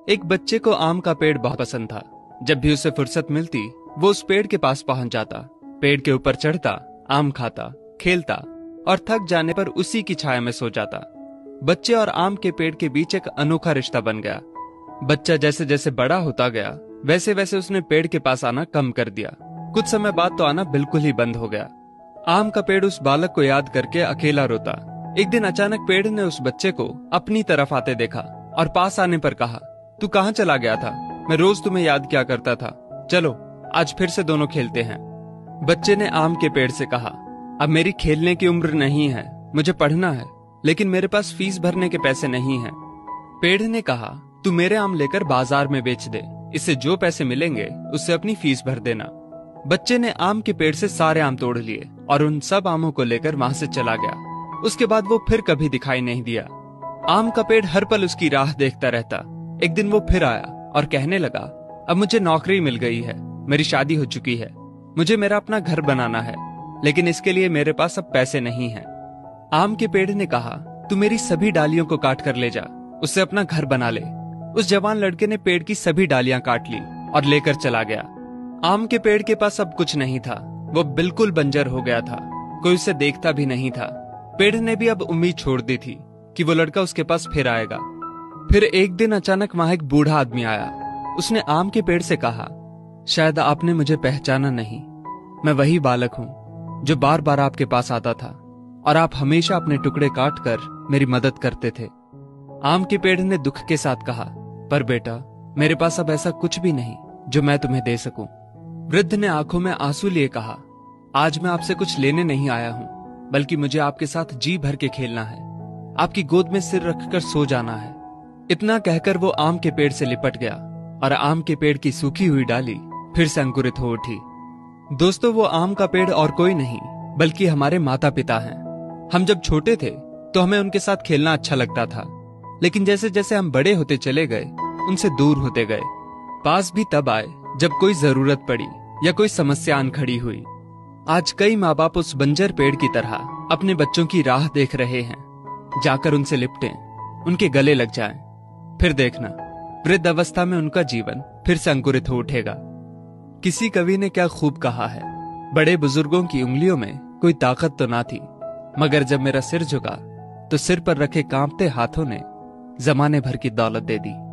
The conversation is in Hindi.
एक बच्चे को आम का पेड़ बहुत पसंद था। जब भी उसे फुर्सत मिलती वो उस पेड़ के पास पहुंच जाता, पेड़ के ऊपर चढ़ता, आम खाता, खेलता और थक जाने पर उसी की छाया में सो जाता। बच्चे और आम के पेड़ के बीच एक अनोखा रिश्ता बन गया। बच्चा जैसे जैसे बड़ा होता गया वैसे वैसे उसने पेड़ के पास आना कम कर दिया। कुछ समय बाद तो आना बिल्कुल ही बंद हो गया। आम का पेड़ उस बालक को याद करके अकेला रोता। एक दिन अचानक पेड़ ने उस बच्चे को अपनी तरफ आते देखा और पास आने पर कहा, तू कहाँ चला गया था? मैं रोज तुम्हें याद किया करता था। चलो आज फिर से दोनों खेलते हैं। बच्चे ने आम के पेड़ से कहा, अब मेरी खेलने की उम्र नहीं है, मुझे पढ़ना है, लेकिन मेरे पास फीस भरने के पैसे नहीं हैं। पेड़ ने कहा, तू मेरे आम लेकर बाजार में बेच दे, इससे जो पैसे मिलेंगे उससे अपनी फीस भर देना। बच्चे ने आम के पेड़ से सारे आम तोड़ लिए और उन सब आमों को लेकर वहां से चला गया। उसके बाद वो फिर कभी दिखाई नहीं दिया। आम का पेड़ हर पल उसकी राह देखता रहता। एक दिन वो फिर आया और कहने लगा, अब मुझे नौकरी मिल गई है, मेरी शादी हो चुकी है, मुझे मेरा अपना घर बनाना है, लेकिन इसके लिए मेरे पास अब पैसे नहीं हैं। आम के पेड़ ने कहा, तू मेरी सभी डालियों को काट कर ले जा, उससे अपना घर बना ले। उस जवान लड़के ने पेड़ की सभी डालियां काट ली और लेकर चला गया। आम के पेड़ के पास अब कुछ नहीं था, वो बिल्कुल बंजर हो गया था, कोई उसे देखता भी नहीं था। पेड़ ने भी अब उम्मीद छोड़ दी थी कि वो लड़का उसके पास फिर आएगा। फिर एक दिन अचानक वहां एक बूढ़ा आदमी आया। उसने आम के पेड़ से कहा, शायद आपने मुझे पहचाना नहीं, मैं वही बालक हूं जो बार बार आपके पास आता था और आप हमेशा अपने टुकड़े काट कर मेरी मदद करते थे। आम के पेड़ ने दुख के साथ कहा, पर बेटा मेरे पास अब ऐसा कुछ भी नहीं जो मैं तुम्हें दे सकूं। वृद्ध ने आंखों में आंसू लिए कहा, आज मैं आपसे कुछ लेने नहीं आया हूं, बल्कि मुझे आपके साथ जी भर के खेलना है, आपकी गोद में सिर रखकर सो जाना है। इतना कहकर वो आम के पेड़ से लिपट गया और आम के पेड़ की सूखी हुई डाली फिर से अंकुरित हो उठी। दोस्तों, वो आम का पेड़ और कोई नहीं बल्कि हमारे माता पिता हैं। हम जब छोटे थे तो हमें उनके साथ खेलना अच्छा लगता था, लेकिन जैसे जैसे हम बड़े होते चले गए उनसे दूर होते गए। पास भी तब आए जब कोई जरूरत पड़ी या कोई समस्या आन खड़ी हुई। आज कई माँ बाप उस बंजर पेड़ की तरह अपने बच्चों की राह देख रहे हैं, जाकर उनसे लिपटें, उनके गले लग जाएं। फिर देखना वृद्ध अवस्था में उनका जीवन फिर से अंकुरित हो उठेगा। किसी कवि ने क्या खूब कहा है, बड़े बुजुर्गों की उंगलियों में कोई ताकत तो ना थी, मगर जब मेरा सिर झुका तो सिर पर रखे कांपते हाथों ने जमाने भर की दौलत दे दी।